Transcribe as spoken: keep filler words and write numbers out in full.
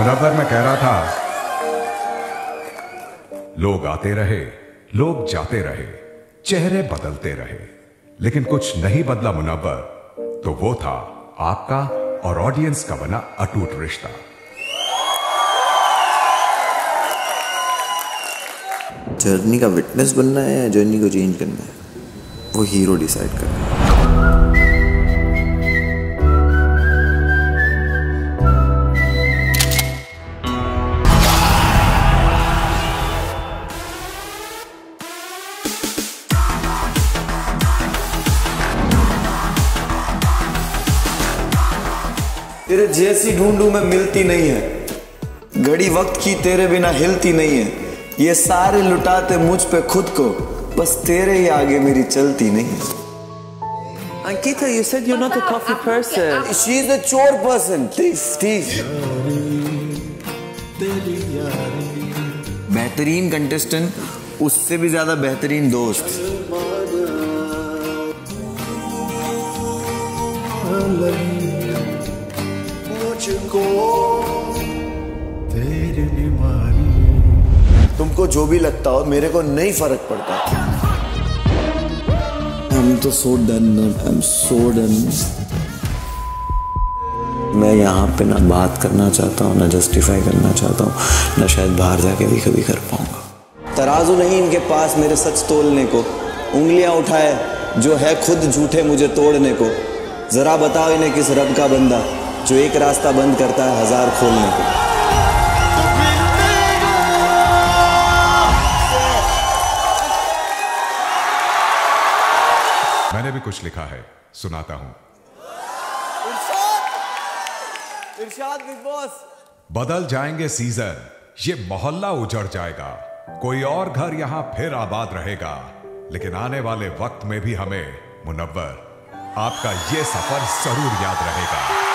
मुनव्वर मैं कह रहा था, लोग आते रहे, लोग जाते रहे, चेहरे बदलते रहे, लेकिन कुछ नहीं बदला मुनव्वर, तो वो था आपका और ऑडियंस का बना अटूट रिश्ता। जर्नी का विटनेस बनना है या जर्नी को चेंज करना है, वो हीरो डिसाइड करना है। तेरे जैसी ढूंढूं मैं मिलती नहीं है, घड़ी वक्त की तेरे बिना हिलती नहीं है, ये सारे लुटाते मुझ पे खुद को, बस तेरे ही आगे मेरी चलती नहीं। Ankita, you said you're not a coffee person. She is a chore person. Thief, thief. बेहतरीन कंटेस्टेंट, उससे भी ज्यादा बेहतरीन दोस्त। तुमको जो भी लगता हो, मेरे को नहीं फर्क पड़ता। I'm तो so done, I'm so done। मैं यहाँ पे ना बात करना चाहता हूँ, ना जस्टिफाई करना चाहता हूँ, ना शायद बाहर जाके भी कभी कर पाऊंगा। तराजू नहीं इनके पास मेरे सच तोलने को, उंगलियां उठाए जो है खुद झूठे मुझे तोड़ने को। जरा बताओ इन्हें किस रब का बंदा जो एक रास्ता बंद करता है हजार खोलने को। मैंने भी कुछ लिखा है, सुनाता हूं। इरशाद बिग बॉस। बदल जाएंगे सीजन, ये मोहल्ला उजड़ जाएगा, कोई और घर यहां फिर आबाद रहेगा, लेकिन आने वाले वक्त में भी हमें मुनव्वर आपका ये सफर जरूर याद रहेगा।